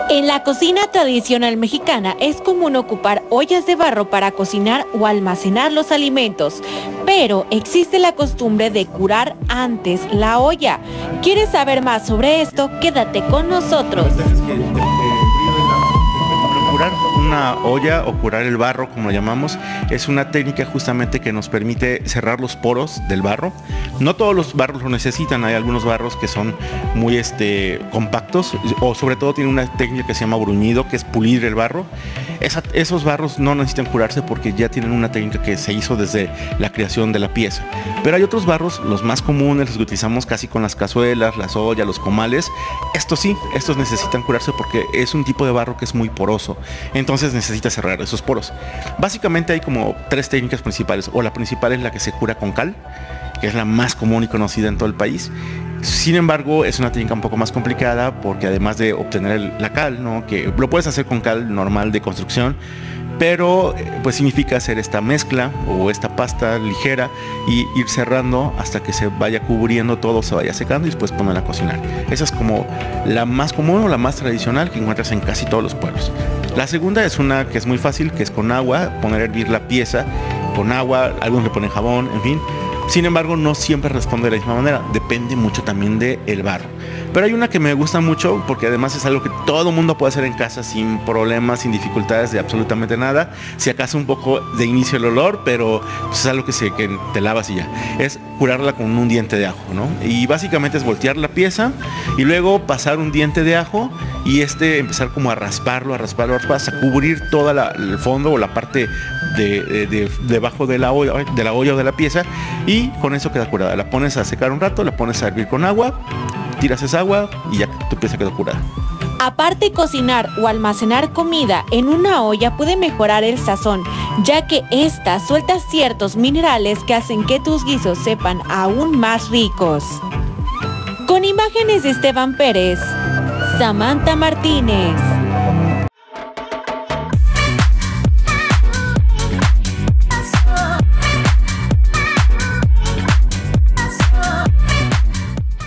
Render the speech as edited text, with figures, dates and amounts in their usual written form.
En la cocina tradicional mexicana es común ocupar ollas de barro para cocinar o almacenar los alimentos, pero existe la costumbre de curar antes la olla. ¿Quieres saber más sobre esto? Quédate con nosotros. Curar una olla o curar el barro, como lo llamamos, es una técnica justamente que nos permite cerrar los poros del barro. No todos los barros lo necesitan, hay algunos barros que son muy compactos, o sobre todo tienen una técnica que se llama bruñido, que es pulir el barro. Esos barros no necesitan curarse porque ya tienen una técnica que se hizo desde la creación de la pieza. Pero hay otros barros, los más comunes, los que utilizamos casi con las cazuelas, las ollas, los comales. Estos sí, estos necesitan curarse porque es un tipo de barro que es muy poroso. Entonces necesita cerrar esos poros. Básicamente hay como tres técnicas principales, o la principal es la que se cura con cal, que es la más común y conocida en todo el país. Sin embargo, es una técnica un poco más complicada porque además de obtener la cal, ¿no?, que lo puedes hacer con cal normal de construcción, pero pues significa hacer esta mezcla o esta pasta ligera y ir cerrando hasta que se vaya cubriendo todo, se vaya secando y después ponerla a cocinar. Esa es como la más común o la más tradicional que encuentras en casi todos los pueblos. La segunda es una que es muy fácil, que es con agua, poner a hervir la pieza con agua, algunos le ponen jabón, en fin. Sin embargo, no siempre responde de la misma manera, depende mucho también del barro. Pero hay una que me gusta mucho porque además es algo que todo mundo puede hacer en casa sin problemas, sin dificultades de absolutamente nada. Si acaso un poco de inicio el olor, pero pues es algo que te lavas y ya. Es curarla con un diente de ajo, ¿no? Y básicamente es voltear la pieza y luego pasar un diente de ajo y empezar como a rasparlo, hasta cubrir todo el fondo o la parte debajo de la olla o de la pieza, y con eso queda curada. La pones a secar un rato, la pones a hervir con agua, tiras esa agua y ya tu pieza quedó curada. Aparte, cocinar o almacenar comida en una olla puede mejorar el sazón, ya que ésta suelta ciertos minerales que hacen que tus guisos sepan aún más ricos. Con imágenes de Esteban Pérez, Samantha Martínez.